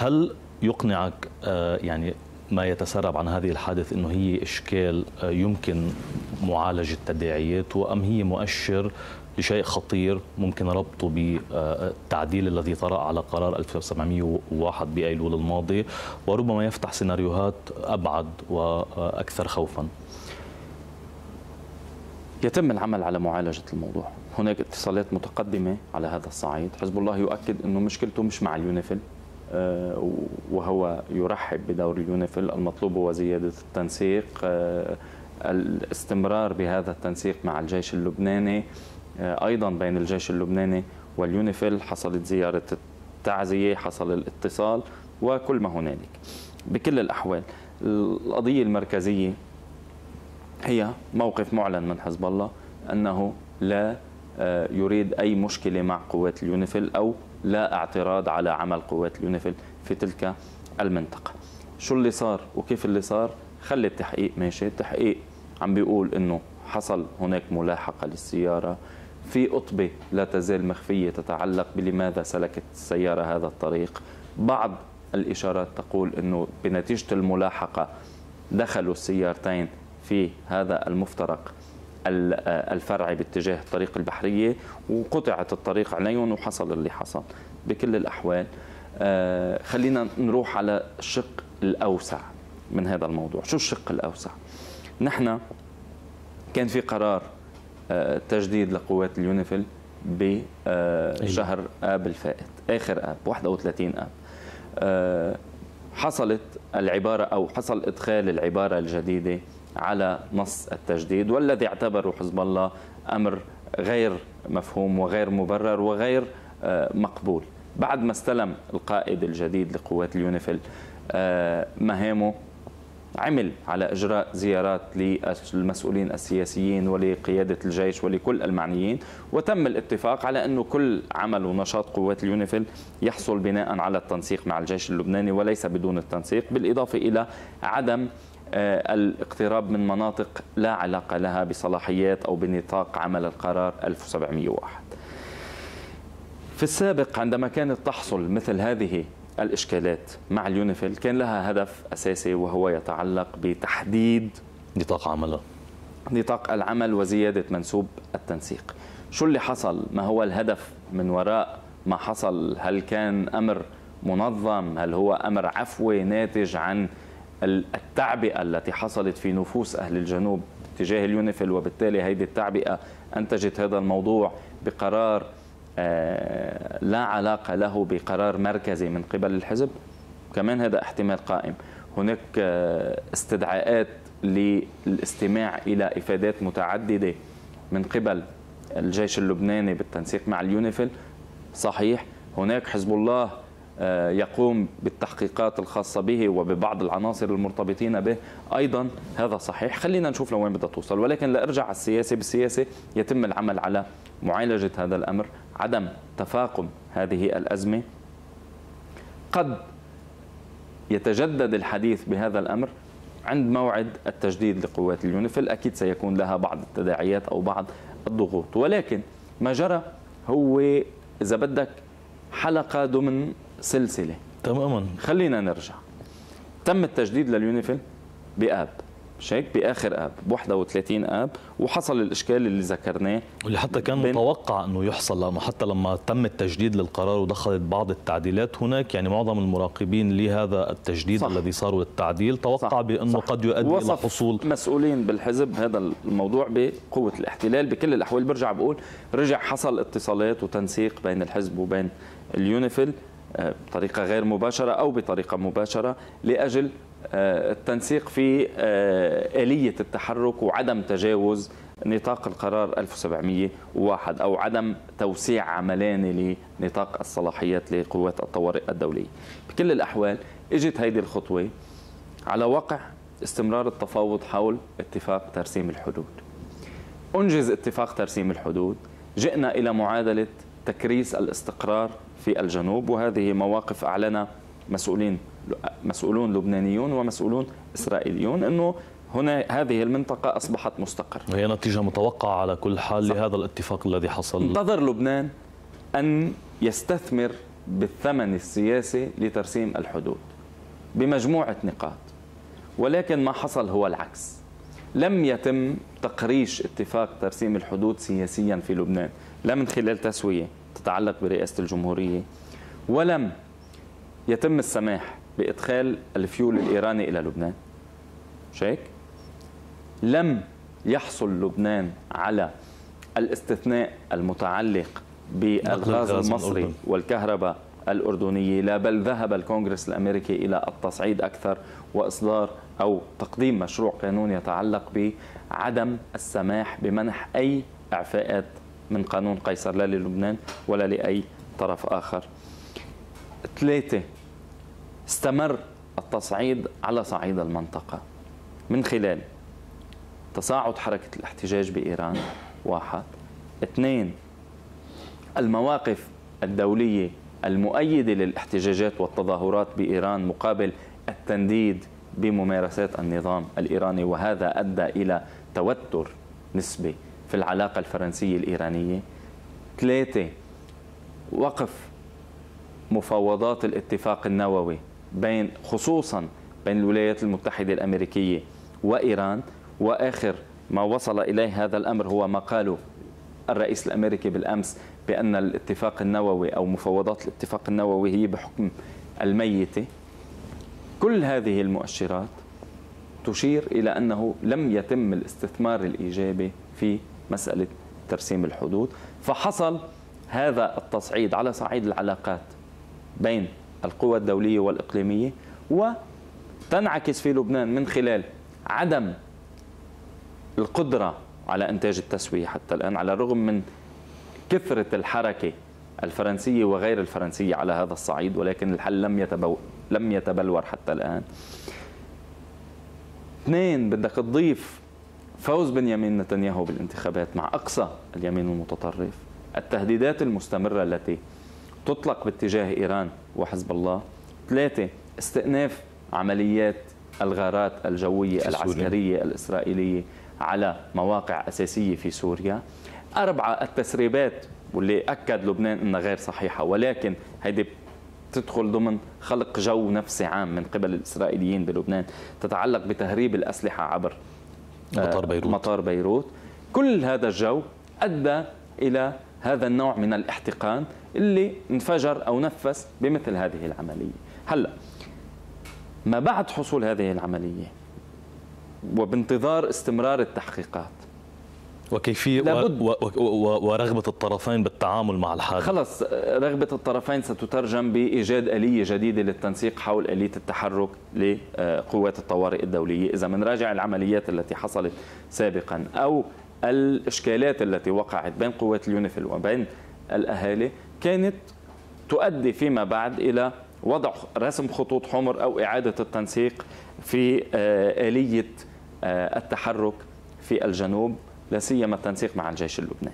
هل يقنعك يعني ما يتسرب عن هذه الحادث أنه هي إشكال يمكن معالجة تداعياته، أم هي مؤشر لشيء خطير ممكن ربطه بالتعديل الذي طرأ على قرار 1701 بأيلول الماضي، وربما يفتح سيناريوهات أبعد وأكثر خوفا؟ يتم العمل على معالجة الموضوع. هناك اتصالات متقدمة على هذا الصعيد. حزب الله يؤكد أنه مشكلته مش مع اليونيفيل، وهو يرحب بدور اليونيفيل. المطلوب هو زيادة التنسيق، الاستمرار بهذا التنسيق مع الجيش اللبناني، أيضا بين الجيش اللبناني واليونيفيل. حصلت زيارة التعزية، حصل الاتصال وكل ما هنالك. بكل الأحوال القضية المركزية هي موقف معلن من حزب الله أنه لا يريد أي مشكلة مع قوات اليونيفيل أو لا اعتراض على عمل قوات اليونيفيل في تلك المنطقة. شو اللي صار وكيف اللي صار؟ خلي التحقيق ماشي. التحقيق عم بيقول أنه حصل هناك ملاحقة للسيارة في قطبة لا تزال مخفية تتعلق بلماذا سلكت السيارة هذا الطريق. بعض الإشارات تقول أنه بنتيجة الملاحقة دخلوا السيارتين في هذا المفترق الفرعي باتجاه الطريق البحرية وقطعت الطريق عليهم وحصل اللي حصل. بكل الأحوال خلينا نروح على الشق الأوسع من هذا الموضوع. شو الشق الأوسع؟ نحن كان في قرار تجديد لقوات اليونيفيل بشهر آب الفائت، آخر آب 31 آب. حصلت العبارة أو حصل إدخال العبارة الجديدة على نص التجديد، والذي اعتبره حزب الله أمر غير مفهوم وغير مبرر وغير مقبول. بعد ما استلم القائد الجديد لقوات اليونيفيل مهامه، عمل على إجراء زيارات للمسؤولين السياسيين ولقيادة الجيش ولكل المعنيين، وتم الاتفاق على أنه كل عمل ونشاط قوات اليونيفيل يحصل بناء على التنسيق مع الجيش اللبناني وليس بدون التنسيق، بالإضافة إلى عدم الاقتراب من مناطق لا علاقة لها بصلاحيات أو بنطاق عمل القرار 1701. في السابق عندما كانت تحصل مثل هذه الإشكالات مع اليونيفيل كان لها هدف أساسي، وهو يتعلق بتحديد نطاق العمل وزيادة منسوب التنسيق. شو اللي حصل؟ ما هو الهدف من وراء ما حصل؟ هل كان أمر منظم؟ هل هو أمر عفوي ناتج عن التعبئة التي حصلت في نفوس أهل الجنوب تجاه اليونيفيل، وبالتالي هذه التعبئة أنتجت هذا الموضوع بقرار لا علاقة له بقرار مركزي من قبل الحزب؟ كمان هذا احتمال قائم. هناك استدعاءات للاستماع إلى إفادات متعددة من قبل الجيش اللبناني بالتنسيق مع اليونيفيل، صحيح. هناك حزب الله يقوم بالتحقيقات الخاصة به وببعض العناصر المرتبطين به أيضا، هذا صحيح. خلينا نشوف لوين بدها توصل. ولكن لأرجع على السياسة، بالسياسة يتم العمل على معالجة هذا الأمر، عدم تفاقم هذه الأزمة. قد يتجدد الحديث بهذا الأمر عند موعد التجديد لقوات اليونيفيل، أكيد سيكون لها بعض التداعيات أو بعض الضغوط، ولكن ما جرى هو إذا بدك حلقة ضمن سلسلة. تماما. خلينا نرجع. تم التجديد لليونيفيل بآب، هيك بآخر آب 31 آب، وحصل الإشكال اللي ذكرناه واللي حتى كان متوقع أنه يحصل، لأنه حتى لما تم التجديد للقرار ودخلت بعض التعديلات هناك يعني معظم المراقبين لهذا التجديد صح. الذي صار والتعديل توقع بأنه صح. قد يؤدي إلى حصول مسؤولين بالحزب هذا الموضوع بقوة الاحتلال. بكل الأحوال برجع بقول رجع حصل اتصالات وتنسيق بين الحزب وبين اليونيفيل بطريقة غير مباشرة أو بطريقة مباشرة لأجل التنسيق في آلية التحرك وعدم تجاوز نطاق القرار 1701 أو عدم توسيع عملاني لنطاق الصلاحيات لقوات الطوارئ الدولية. بكل الأحوال اجت هيدي الخطوة على وقع استمرار التفاوض حول اتفاق ترسيم الحدود. أنجز اتفاق ترسيم الحدود، جئنا إلى معادلة تكريس الاستقرار في الجنوب، وهذه مواقف أعلن مسؤولون لبنانيون ومسؤولون إسرائيليون أنه هنا هذه المنطقة أصبحت مستقرة، وهي نتيجة متوقعة على كل حال صح. لهذا الاتفاق الذي حصل. انتظر لبنان أن يستثمر بالثمن السياسي لترسيم الحدود بمجموعة نقاط، ولكن ما حصل هو العكس. لم يتم تقريش اتفاق ترسيم الحدود سياسيا في لبنان، لا من خلال تسوية تتعلق برئاسة الجمهورية، ولم يتم السماح بإدخال الفيول الإيراني إلى لبنان. شيك لم يحصل لبنان على الاستثناء المتعلق بالغاز المصري والكهرباء الأردنية، لا بل ذهب الكونغرس الأمريكي إلى التصعيد أكثر وإصدار أو تقديم مشروع قانون يتعلق بعدم السماح بمنح أي إعفاءات من قانون قيصر لا للبنان ولا لأي طرف آخر. 3 استمر التصعيد على صعيد المنطقة من خلال تصاعد حركة الاحتجاج بإيران 1. 2 المواقف الدولية المؤيدة للاحتجاجات والتظاهرات بإيران مقابل التنديد بممارسات النظام الإيراني، وهذا أدى إلى توتر نسبي في العلاقة الفرنسية الإيرانية. 3 وقف مفاوضات الاتفاق النووي خصوصا بين الولايات المتحدة الأمريكية وإيران، وآخر ما وصل إليه هذا الأمر هو ما قاله الرئيس الأمريكي بالأمس بأن الاتفاق النووي أو مفاوضات الاتفاق النووي هي بحكم الميتة. كل هذه المؤشرات تشير إلى أنه لم يتم الاستثمار الإيجابي في مسألة ترسيم الحدود، فحصل هذا التصعيد على صعيد العلاقات بين القوى الدولية والإقليمية، وتنعكس في لبنان من خلال عدم القدرة على إنتاج التسوية حتى الآن، على الرغم من كثرة الحركة الفرنسية وغير الفرنسية على هذا الصعيد، ولكن الحل لم يتبلور حتى الآن. 2 بدك تضيف فوز بنيامين نتنياهو بالانتخابات مع أقصى اليمين المتطرف، التهديدات المستمرة التي تطلق باتجاه إيران وحزب الله. 3 استئناف عمليات الغارات الجوية العسكرية الإسرائيلية على مواقع أساسية في سوريا. 4 التسريبات واللي أكد لبنان أنها غير صحيحة، ولكن هيدي تدخل ضمن خلق جو نفسي عام من قبل الإسرائيليين بلبنان تتعلق بتهريب الأسلحة عبر مطار بيروت. كل هذا الجو أدى إلى هذا النوع من الاحتقان اللي انفجر أو نفس بمثل هذه العملية. هلأ ما بعد حصول هذه العملية وبانتظار استمرار التحقيقات وكيفية ورغبة الطرفين بالتعامل مع الحادث، خلص رغبة الطرفين ستترجم بإيجاد آلية جديدة للتنسيق حول آلية التحرك لقوات الطوارئ الدولية. إذا منراجع العمليات التي حصلت سابقا أو الإشكالات التي وقعت بين قوات اليونيفيل وبين الأهالي، كانت تؤدي فيما بعد إلى وضع رسم خطوط حمر أو إعادة التنسيق في آلية التحرك في الجنوب، لا سيما التنسيق مع الجيش اللبناني.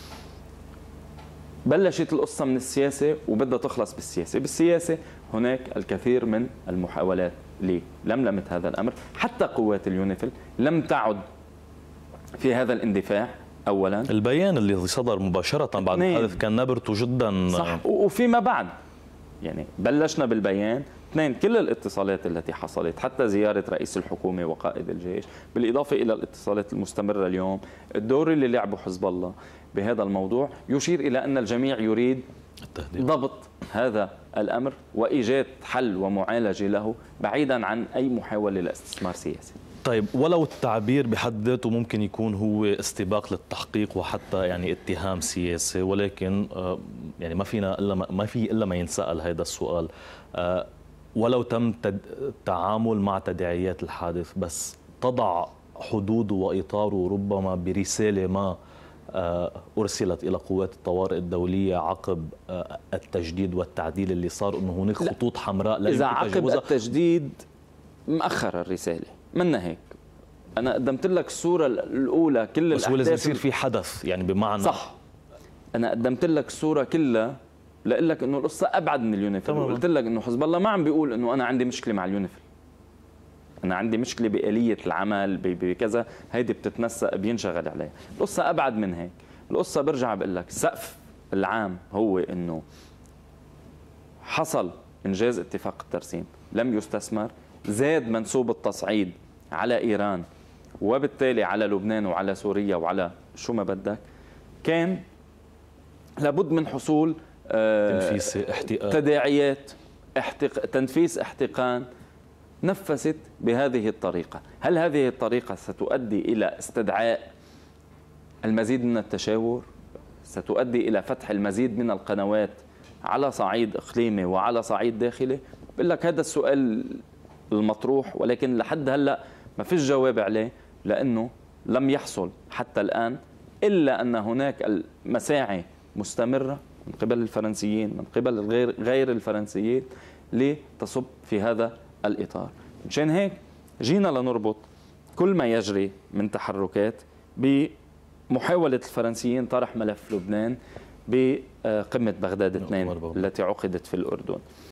بلشت القصة من السياسة وبدها تخلص بالسياسة. بالسياسة هناك الكثير من المحاولات للملمة هذا الأمر، حتى قوات اليونيفيل لم تعد في هذا الاندفاع. أولا البيان اللي صدر مباشرة بعد الحادث كان نبرته جدا صح، وفيما بعد يعني بلشنا بالبيان. 2 كل الاتصالات التي حصلت، حتى زيارة رئيس الحكومة وقائد الجيش، بالإضافة إلى الاتصالات المستمرة اليوم، الدور اللي لعبه حزب الله بهذا الموضوع يشير إلى أن الجميع يريد ضبط هذا الأمر وإيجاد حل ومعالجة له بعيدا عن أي محاولة لاستثمار سياسي. طيب، ولو التعبير بحد ذاته ممكن يكون هو استباق للتحقيق وحتى يعني اتهام سياسي، ولكن يعني ما في الا ما ينسأل هذا السؤال. ولو تم التعامل مع تداعيات الحادث، بس تضع حدوده وإطاره ربما برسالة ما أرسلت إلى قوات الطوارئ الدولية عقب التجديد والتعديل اللي صار، أنه هناك خطوط حمراء لا إذا عقب التجديد مأخر الرسالة منا هيك. أنا قدمت لك الصورة الأولى كل الأحداث، بس هو لازم يصير في حدث يعني بمعنى صح. أنا قدمت لك الصورة كلها لأقول لك إنه القصة أبعد من اليونيفيل، وقلت لك إنه حزب الله ما عم بيقول إنه أنا عندي مشكلة مع اليونيفيل، أنا عندي مشكلة بآلية العمل بكذا، هيدي بتتنسق بينشغل عليها. القصة أبعد من هيك. القصة برجع بقول لك السقف العام هو إنه حصل إنجاز اتفاق الترسيم لم يستثمر، زاد منسوب التصعيد على إيران وبالتالي على لبنان وعلى سوريا وعلى شو ما بدك، كان لابد من حصول تنفيس احتقان، تداعيات تنفيس احتقان نفست بهذه الطريقة. هل هذه الطريقة ستؤدي إلى استدعاء المزيد من التشاور؟ ستؤدي إلى فتح المزيد من القنوات على صعيد إقليمي وعلى صعيد داخلي؟ بقول لك هذا السؤال المطروح، ولكن لحد هلأ ما فيش جواب عليه، لأنه لم يحصل حتى الآن إلا أن هناك المساعي مستمرة من قبل الفرنسيين من قبل غير الفرنسيين لتصب في هذا الإطار. مشان هيك جينا لنربط كل ما يجري من تحركات بمحاولة الفرنسيين طرح ملف لبنان بقمة بغداد 2 التي عقدت في الأردن.